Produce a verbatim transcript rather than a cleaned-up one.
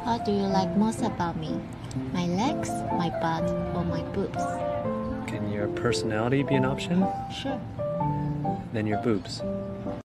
What do you like most about me? My legs, my butt, or my boobs? Can your personality be an option? Sure. Then your boobs.